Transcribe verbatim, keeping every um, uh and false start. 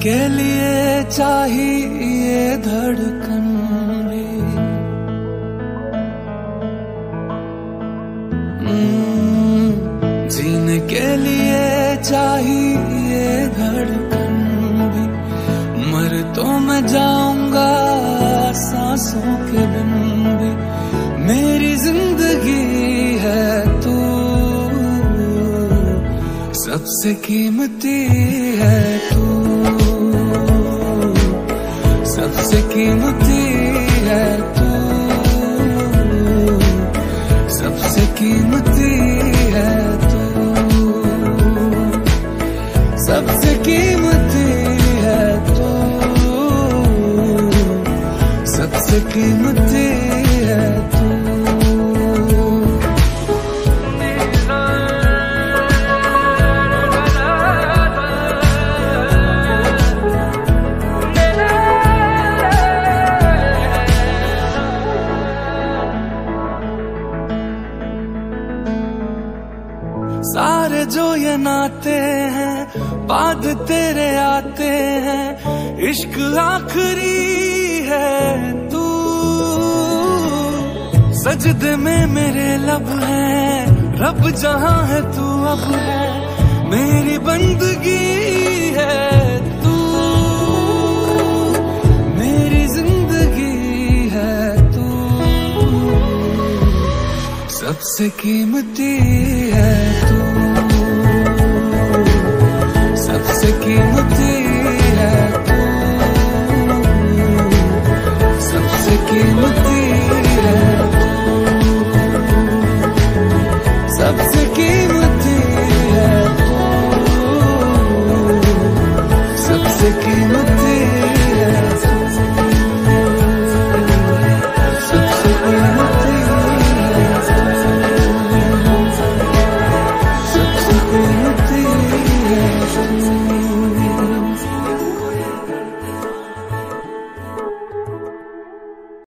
के लिए चाहिए धड़कन भी, जीने के लिए चाहिए धड़कन भी। मर तो मैं जाऊंगा सांसों के बिन भी, मेरी जिंदगी है तू, सबसे कीमती है तू, सबसे कीमती है तू, सबसे कीमती है तू, सबसे कीमती है तू, सबसे कीमती है तू। सारे जो ये नाते हैं बाद तेरे आते हैं, इश्क आखिरी है तू, सजदे में मेरे लब है, रब जहां है तू अब है, मेरी बंदगी है तू, मेरी जिंदगी है तू, सबसे कीमती है तू।